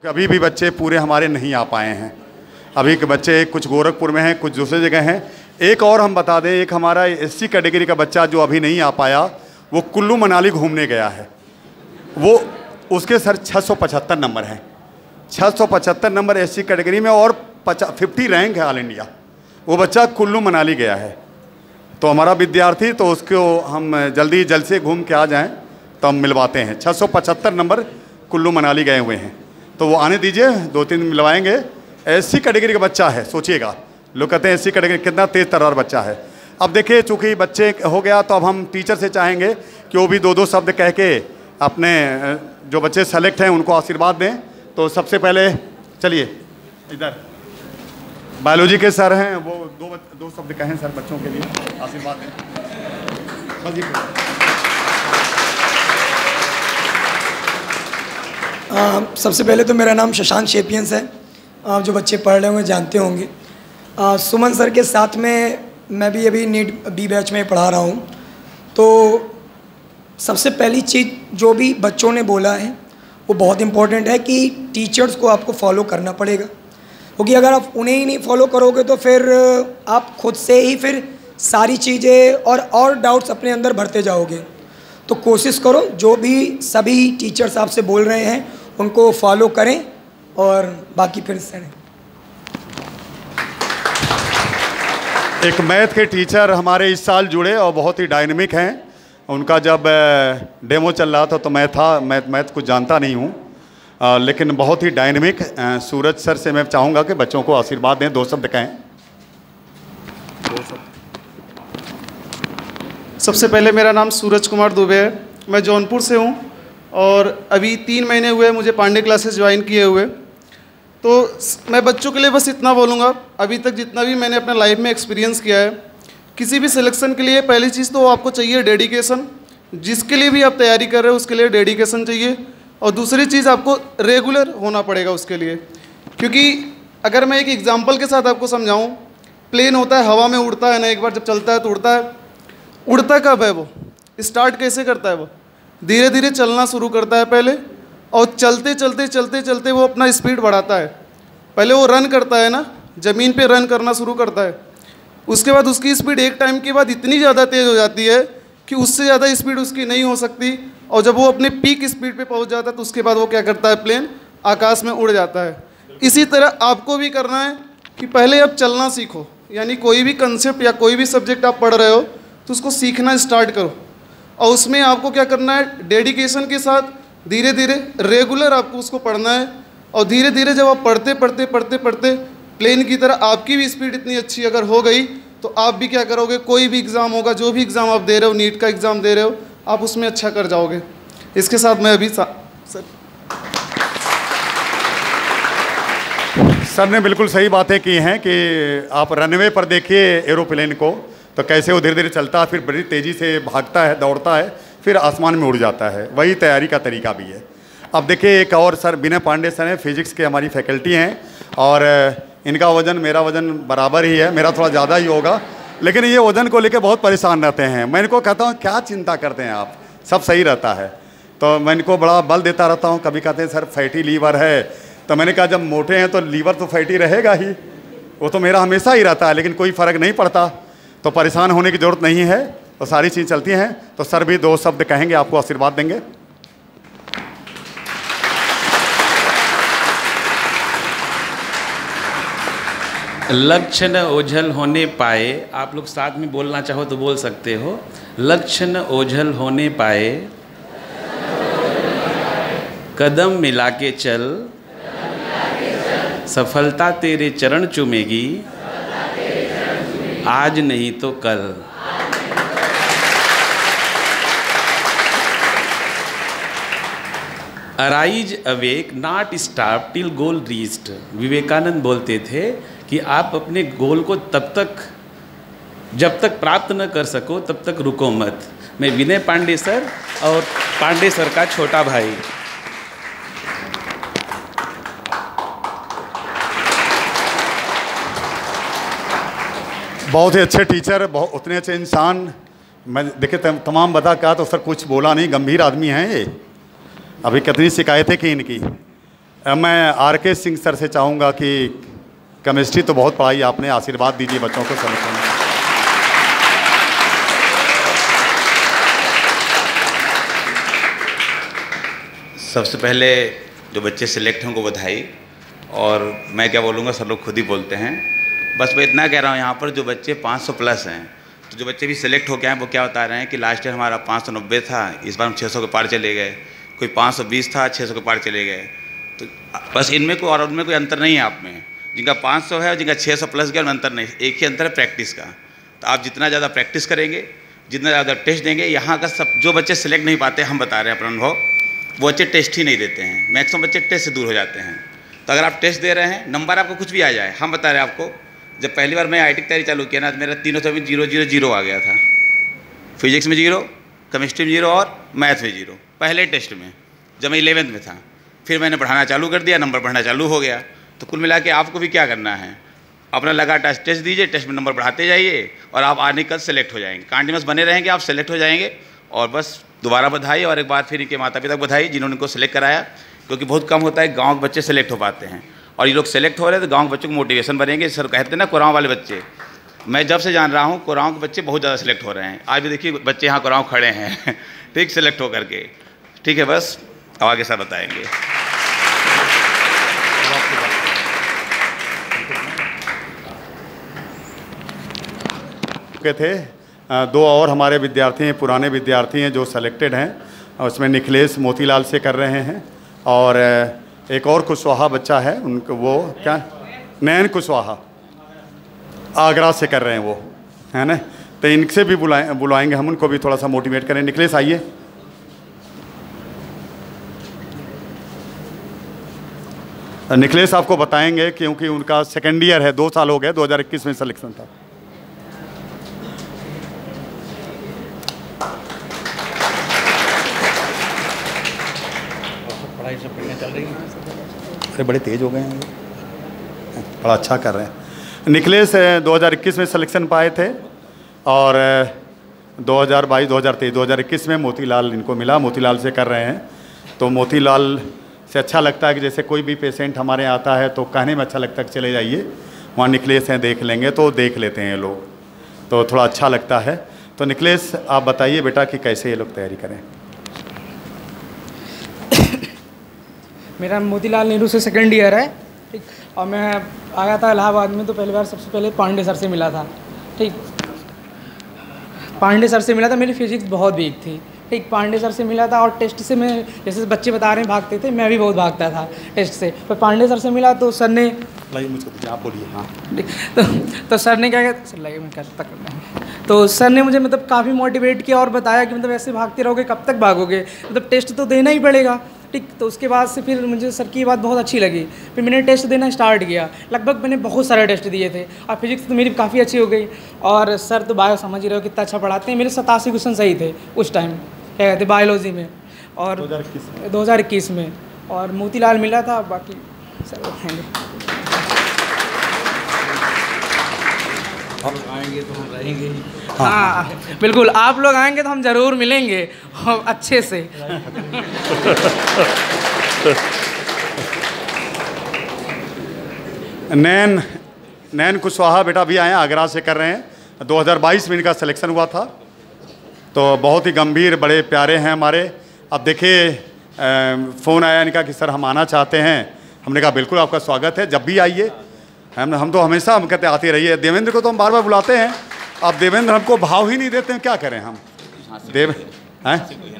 अभी भी बच्चे पूरे हमारे नहीं आ पाए हैं। अभी के बच्चे कुछ गोरखपुर में हैं, कुछ दूसरी जगह हैं। एक और हम बता दें, एक हमारा एससी कैटेगरी का बच्चा जो अभी नहीं आ पाया, वो कुल्लू मनाली घूमने गया है। वो उसके सर 675 नंबर हैं, 675 नंबर एससी कैटेगरी में, और 50 रैंक है ऑल इंडिया। वो बच्चा कुल्लू मनाली गया है। तो हमारा विद्यार्थी, तो उसको हम जल्द से घूम के आ जाएं तो हम मिलवाते हैं। 675 नंबर कुल्लू मनाली गए हुए हैं, तो वो आने दीजिए, 2-3 दिन मिलवाएंगे। एससी कैटेगरी का बच्चा है, सोचिएगा, लोग कहते हैं एससी कैटेगरी कितना तेज तर्रार बच्चा है। अब देखिए, चूँकि बच्चे हो गया तो अब हम टीचर से चाहेंगे कि वो भी 2-2 शब्द कह के अपने जो बच्चे सेलेक्ट हैं उनको आशीर्वाद दें। तो सबसे पहले चलिए इधर बायोलॉजी के सर हैं, वो दो शब्द कहें सर बच्चों के लिए, आशीर्वाद दें। सबसे पहले तो मेरा नाम शशांक शेपियंस है। जो बच्चे पढ़ रहे होंगे जानते होंगे। सुमन सर के साथ में मैं भी अभी नीट बी बैच में पढ़ा रहा हूँ। तो सबसे पहली चीज़ जो भी बच्चों ने बोला है वो बहुत इम्पोर्टेंट है कि टीचर्स को आपको फॉलो करना पड़ेगा, क्योंकि अगर आप उन्हें ही नहीं फॉलो करोगे तो फिर आप खुद से ही फिर सारी चीज़ें और डाउट्स अपने अंदर भरते जाओगे। तो कोशिश करो जो भी सभी टीचर्स आपसे बोल रहे हैं उनको फॉलो करें, और बाकी फिर से एक मैथ के टीचर हमारे इस साल जुड़े और बहुत ही डायनेमिक हैं। उनका जब डेमो चल रहा था तो मैथ कुछ जानता नहीं हूँ, लेकिन बहुत ही डायनेमिक। सूरज सर से मैं चाहूँगा कि बच्चों को आशीर्वाद दें, 2 शब्द कहें। सबसे पहले मेरा नाम सूरज कुमार दुबे है, मैं जौनपुर से हूँ और अभी 3 महीने हुए मुझे पांडे क्लासेस ज्वाइन किए हुए। तो मैं बच्चों के लिए बस इतना बोलूँगा, अभी तक जितना भी मैंने अपने लाइफ में एक्सपीरियंस किया है, किसी भी सिलेक्शन के लिए पहली चीज़ तो आपको चाहिए डेडिकेशन। जिसके लिए भी आप तैयारी कर रहे हो उसके लिए डेडिकेशन चाहिए, और दूसरी चीज़ आपको रेगुलर होना पड़ेगा उसके लिए। क्योंकि अगर मैं एक एग्जांपल के साथ आपको समझाऊं, प्लेन होता है, हवा में उड़ता है ना, एक बार जब चलता है तो उड़ता है। उड़ता कब है वो, स्टार्ट कैसे करता है वो, धीरे धीरे चलना शुरू करता है पहले, और चलते चलते चलते चलते वो अपना स्पीड बढ़ाता है। पहले वो रन करता है ना, ज़मीन पे रन करना शुरू करता है। उसके बाद उसकी स्पीड एक टाइम के बाद इतनी ज़्यादा तेज़ हो जाती है कि उससे ज़्यादा स्पीड उसकी नहीं हो सकती, और जब वो अपने पीक स्पीड पे पहुंच जाता है तो उसके बाद वो क्या करता है, प्लेन आकाश में उड़ जाता है। इसी तरह आपको भी करना है कि पहले आप चलना सीखो, यानी कोई भी कंसेप्ट या कोई भी सब्जेक्ट आप पढ़ रहे हो तो उसको सीखना स्टार्ट करो, और उसमें आपको क्या करना है, डेडिकेशन के साथ धीरे धीरे रेगुलर आपको उसको पढ़ना है। और धीरे धीरे जब आप पढ़ते पढ़ते पढ़ते पढ़ते प्लेन की तरह आपकी भी स्पीड इतनी अच्छी अगर हो गई तो आप भी क्या करोगे, कोई भी एग्ज़ाम होगा, जो भी एग्ज़ाम आप दे रहे हो, नीट का एग्ज़ाम दे रहे हो, आप उसमें अच्छा कर जाओगे। इसके साथ मैं अभी सर ने बिल्कुल सही बातें की हैं कि आप रनवे पर देखिए एरोप्लेन को, तो कैसे वो धीरे धीरे चलता है, फिर बड़ी तेज़ी से भागता है, दौड़ता है, फिर आसमान में उड़ जाता है। वही तैयारी का तरीका भी है। अब देखिए एक और सर विनय पांडे सर हैं, फिजिक्स के हमारी फैकल्टी हैं, और इनका वज़न मेरा वज़न बराबर ही है, मेरा थोड़ा ज़्यादा ही होगा, लेकिन ये वज़न को लेकर बहुत परेशान रहते हैं। मैं इनको कहता हूँ क्या चिंता करते हैं आप, सब सही रहता है। तो मैं इनको बड़ा बल देता रहता हूँ। कभी कहते हैं सर फैटी लीवर है, तो मैंने कहा जब मोटे हैं तो लीवर तो फैटी रहेगा ही, वो तो मेरा हमेशा ही रहता है, लेकिन कोई फ़र्क नहीं पड़ता, तो परेशान होने की ज़रूरत नहीं है, तो सारी चीज़ चलती हैं। तो सर भी 2 शब्द कहेंगे, आपको आशीर्वाद देंगे। लक्ष्य न ओझल होने पाए, आप लोग साथ में बोलना चाहो तो बोल सकते हो। लक्ष्य न ओझल होने पाए, कदम मिला के चल, सफलता तेरे चरण चूमेगी, आज नहीं तो कल। Arise awake not stop till goal reached. Vivekananda बोलते थे कि आप अपने गोल को जब तक प्राप्त न कर सको तब तक रुको मत। मैं विनय पांडे सर और पांडे सर का छोटा भाई। बहुत ही अच्छे टीचर, बहुत उतने अच्छे इंसान। मैं देखिए तमाम बता कहा तो सर कुछ बोला नहीं, गंभीर आदमी हैं ये। अभी कितनी शिकायतें की इनकी, मैं RK सिंह सर से चाहूँगा कि केमिस्ट्री तो बहुत पढ़ाई आपने, आशीर्वाद दीजिए बच्चों को समझने में। सबसे पहले जो बच्चे सिलेक्ट हैं उनको बधाई, और मैं क्या बोलूँगा सब लोग खुद ही बोलते हैं। बस मैं इतना कह रहा हूँ यहाँ पर जो बच्चे 500 प्लस हैं, तो जो बच्चे भी सिलेक्ट हो गए हैं वो क्या बता रहे हैं कि लास्ट ईयर हमारा 590 था, इस बार हम 600 के पार चले गए। कोई 520 था, 600 के पार चले गए। तो बस इनमें कोई और उनमें कोई अंतर नहीं है आप में। जिनका 500 है और जिनका 600 प्लस गया उनमें अंतर नहीं, एक ही अंतर है प्रैक्टिस का। तो आप जितना ज़्यादा प्रैक्टिस करेंगे, जितना ज़्यादा टेस्ट देंगे, यहाँ का सब जो बच्चे सिलेक्ट नहीं पाते, हम बता रहे हैं अपना अनुभव, वो बच्चे टेस्ट ही नहीं देते हैं। मैक्सिमम बच्चे टेस्ट से दूर हो जाते हैं। तो अगर आप टेस्ट दे रहे हैं, नंबर आपको कुछ भी आ जाए, हम बता रहे हैं आपको, जब पहली बार मैं IIT की तैयारी चालू किया ना, तो मेरा तीनों सभी 0 0 0 आ गया था। फिजिक्स में 0, केमिस्ट्री में 0 और मैथ में 0, पहले टेस्ट में, जब मैं 11th में था। फिर मैंने पढ़ाना चालू कर दिया, नंबर बढ़ना चालू हो गया। तो कुल मिला के आपको भी क्या करना है, अपना लगातार टेस्ट दीजिए, टेस्ट में नंबर बढ़ाते जाइए और आप आने कल सेलेक्ट हो जाएंगे। कंटिन्यूस बने रहेंगे, आप सेलेक्ट हो जाएंगे। और बस दोबारा बधाई, और एक बार फिर इनके माता पिता को बधाई जिन्होंने इनको सेलेक्ट कराया, क्योंकि बहुत कम होता है गांव के बच्चे सेलेक्ट हो पाते हैं। और ये लोग सेलेक्ट हो रहे हैं तो गांव के बच्चों को मोटिवेशन बनेंगे। सर कहते हैं ना कोरांव वाले बच्चे, मैं जब से जान रहा हूँ कोरांव के बच्चे बहुत ज़्यादा सेलेक्ट हो रहे हैं। आज भी देखिए बच्चे यहाँ कोरांव खड़े हैं ठीक, सेलेक्ट हो करके। ठीक है, बस अब आगे सर बताएंगे। थे 2 और हमारे विद्यार्थी हैं, पुराने विद्यार्थी हैं जो सेलेक्टेड हैं, उसमें निखिलेश मोतीलाल से कर रहे हैं, और एक और कुशवाहा बच्चा है, उनको वो क्या नयन कुशवाहा आगरा से कर रहे हैं वो, है ना। तो इनसे भी बुलाएंगे हम, उनको भी थोड़ा सा मोटिवेट करें। निखिलेश आइए। निखिलेश आपको बताएंगे क्योंकि उनका सेकेंड ईयर है, 2 साल हो गए, 2021 में सिलेक्शन था। पढ़ाई सब बढ़िया चल रही है। अरे बड़े तेज हो गए हैं, बड़ा अच्छा कर रहे हैं। निखिलेश 2021 में सिलेक्शन पाए थे, और 2022, 2023, 2021 में मोतीलाल इनको मिला, मोतीलाल से कर रहे हैं। तो मोतीलाल से अच्छा लगता है कि जैसे कोई भी पेशेंट हमारे यहाँ आता है तो कहने में अच्छा लगता है कि चले जाइए वहाँ निखिलेश हैं, देख लेंगे, तो देख लेते हैं ये लोग, तो थोड़ा अच्छा लगता है। तो निखिलेश आप बताइए बेटा कि कैसे ये लोग तैयारी करें। मेरा मोतीलाल नेहरू से सेकंड ईयर है, ठीक। और मैं आया था इलाहाबाद में, तो पहली बार सबसे पहले पांडे सर से मिला था, ठीक। पांडे सर से मिला था, मेरी फिजिक्स बहुत वीक थी, ठीक। पांडे सर से मिला था, और टेस्ट से मैं, जैसे बच्चे बता रहे हैं भागते थे, मैं भी बहुत भागता था टेस्ट से। पर पांडे सर से मिला तो सर ने, मुझको आप बोलिए। हाँ, तो सर ने क्या कहते, सर लगे मैं करता तो सर ने मुझे मतलब काफ़ी मोटिवेट किया और बताया कि मतलब ऐसे भागते रहोगे कब तक भागोगे, मतलब टेस्ट तो देना ही पड़ेगा, ठीक। तो उसके बाद से फिर मुझे सर की बात बहुत अच्छी लगी, फिर मैंने टेस्ट देना स्टार्ट किया। लगभग मैंने बहुत सारे टेस्ट दिए थे, और फिजिक्स तो मेरी काफ़ी अच्छी हो गई। और सर तो बायो समझ ही रहे हो कितना अच्छा पढ़ाते हैं, मेरे 87 क्वेश्चन सही थे उस टाइम, क्या कहते बायोलॉजी में, और 2021 में। और मोतीलाल मिला था, बाकी सर बताएंगे। आएंगे तो हम रहेंगे। हाँ बिल्कुल, आप लोग आएंगे तो हम ज़रूर मिलेंगे अच्छे से। नैन कुशवाहा बेटा भी आए हैं, आगरा से कर रहे हैं, 2022 में इनका सिलेक्शन हुआ था। तो बहुत ही गंभीर, बड़े प्यारे हैं हमारे। अब देखिए फ़ोन आया इनका कि सर हम आना चाहते हैं। हमने कहा बिल्कुल आपका स्वागत है, जब भी आइए। हम तो हमेशा हम कहते आते रहिए। देवेंद्र को तो हम बार बार बुलाते हैं, अब देवेंद्र हमको भाव ही नहीं देते हैं, क्या करें हम। देव हैं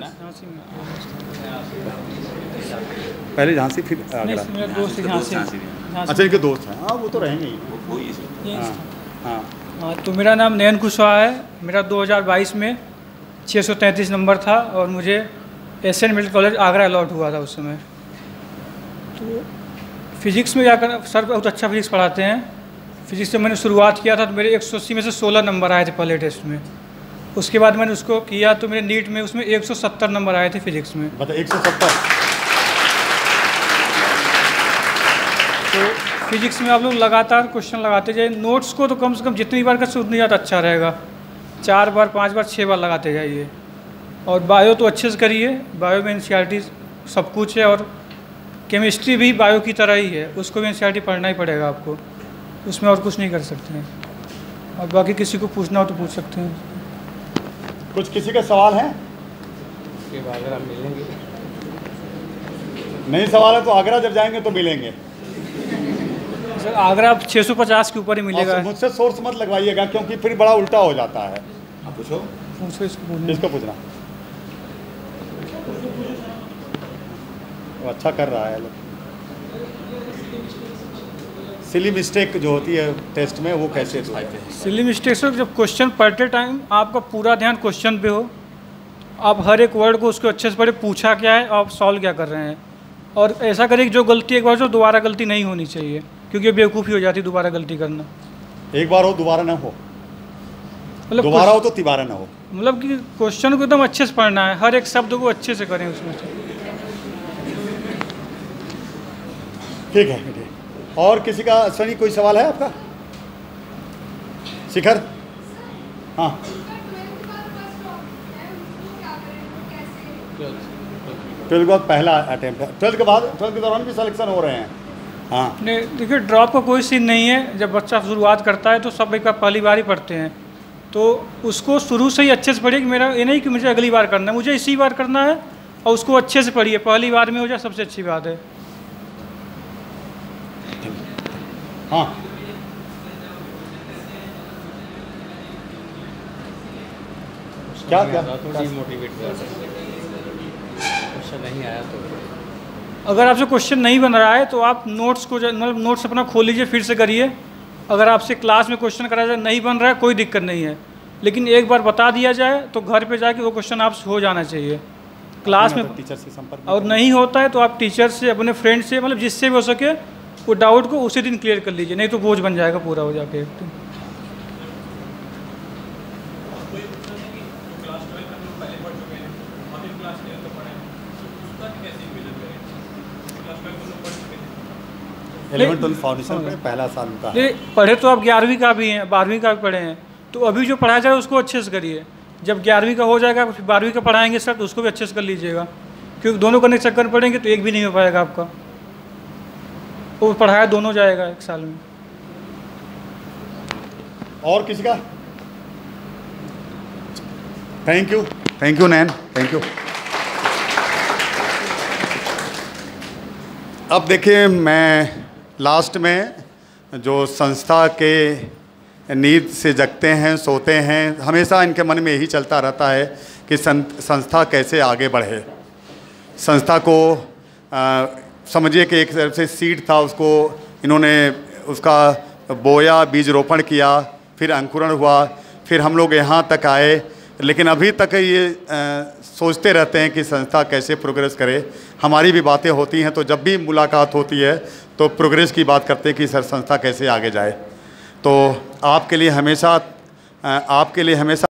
पहले झांसी, फिर आगरा। अच्छा, इनके दोस्त हैं। हाँ, वो तो रहेंगे ही। हाँ, तो मेरा नाम नयन कुशवाहा है। मेरा 2022 में 633 नंबर था, और मुझे Asian medical college Agra allot हुआ था उस समय। तो फिजिक्स में जाकर सर बहुत अच्छा फिजिक्स पढ़ाते हैं। फिजिक्स से मैंने शुरुआत किया था, तो मेरे 180 में से 16 नंबर आए थे पहले टेस्ट में। उसके बाद मैंने उसको किया तो मेरे नीट में उसमें 170 नंबर आए थे फिजिक्स में। मतलब 170। तो फिजिक्स में आप लोग लगातार क्वेश्चन लगाते जाइए। नोट्स को तो कम से कम जितनी बार कर उतनी ज़्यादा अच्छा रहेगा। 4 बार, 5 बार, 6 बार लगाते जाइए। और बायो तो अच्छे से करिए। बायो में NCERT सब कुछ है, और केमिस्ट्री भी बायो की तरह ही है, उसको भी एनसीईआरटी पढ़ना ही पड़ेगा आपको, उसमें और कुछ नहीं कर सकते हैं। और बाकी किसी को पूछना हो तो पूछ सकते हैं। कुछ किसी का सवाल है? आगरा मिलेंगे? नहीं सवाल है तो आगरा जब जाएंगे तो मिलेंगे। सर आगरा आप 650 के ऊपर ही मिलेगा। और मुझसे सोर्स मत लगवाइएगा क्योंकि फिर बड़ा उल्टा हो जाता है। आप पूछो। पूछो इसको, इसको पूछना। वो अच्छा कर रहा है। सिली मिस्टेक जो होती है टेस्ट में वो कैसे होती है? सिली मिस्टेक से जब क्वेश्चन पढ़ते टाइम आपका पूरा ध्यान क्वेश्चन पे हो, आप हर एक वर्ड को उसको अच्छे से पढ़े, पूछा क्या है, आप सॉल्व क्या कर रहे हैं, और ऐसा करें कि जो गलती एक बार जो दोबारा गलती नहीं होनी चाहिए, क्योंकि बेवकूफ़ी हो जाती है दोबारा गलती करना। एक बार हो दोबारा ना हो, मतलब दोबारा हो तो तिबारा ना हो। मतलब कि क्वेश्चन को एकदम अच्छे से पढ़ना है, हर एक शब्द को अच्छे से करें उसमें से। ठीक है, ठीक है। और किसी का सनी कोई सवाल है आपका? शिखर? हाँ। ट्वेल्थ के बाद पहला अटेम्प्ट है। ट्वेल्थ के दौरान भी सिलेक्शन हो रहे हैं? हाँ। नहीं देखिए, ड्रॉप का कोई सीन नहीं है। जब बच्चा शुरुआत करता है तो सब एक बार पहली बार ही पढ़ते हैं, तो उसको शुरू से ही अच्छे से पढ़िए कि मेरा ये नहीं कि मुझे अगली बार करना है, मुझे इसी बार करना है, और उसको अच्छे से पढ़िए। पहली बार में हो जाए सबसे अच्छी बात है। हाँ। क्या मोटिवेट कर सकते हैं, क्वेश्चन नहीं आया तो। अगर आपसे क्वेश्चन नहीं बन रहा है तो आप नोट्स को मतलब नोट्स अपना खोल लीजिए, फिर से करिए। अगर आपसे क्लास में क्वेश्चन कराया जाए नहीं बन रहा है, कोई दिक्कत नहीं है, लेकिन एक बार बता दिया जाए तो घर पे जाके वो क्वेश्चन आप हो जाना चाहिए क्लास में। टीचर से संपर्क और नहीं होता है तो आप टीचर से, अपने फ्रेंड से, मतलब जिससे भी हो सके वो डाउट को उसी दिन क्लियर कर लीजिए, नहीं तो बोझ बन जाएगा पूरा हो जाके। फाउंडेशन में पहला साल उनका है। पढ़े तो आप 11वीं का भी हैं, 12वीं का भी पढ़े हैं, तो अभी जो पढ़ाया जाए उसको अच्छे से करिए। जब 11वीं का हो जाएगा फिर 12वीं का पढ़ाएंगे सर, तो उसको भी अच्छे से कर लीजिएगा, क्योंकि दोनों करने के चक्कर पड़ेंगे तो एक भी नहीं हो पाएगा आपका। वो पढ़ाया दोनों जाएगा एक साल में। और किसी का? थैंक यू, थैंक यू नैन, थैंक यू। अब देखिए, मैं लास्ट में जो संस्था के नींद से जगते हैं, सोते हैं, हमेशा इनके मन में यही चलता रहता है कि संस्था कैसे आगे बढ़े। संस्था को समझिए कि एक तरफ से सीड था, उसको इन्होंने उसका बोया, बीज रोपण किया, फिर अंकुरण हुआ, फिर हम लोग यहाँ तक आए, लेकिन अभी तक ये सोचते रहते हैं कि संस्था कैसे प्रोग्रेस करे। हमारी भी बातें होती हैं, तो जब भी मुलाकात होती है तो प्रोग्रेस की बात करते हैं कि सर संस्था कैसे आगे जाए। तो आपके लिए हमेशा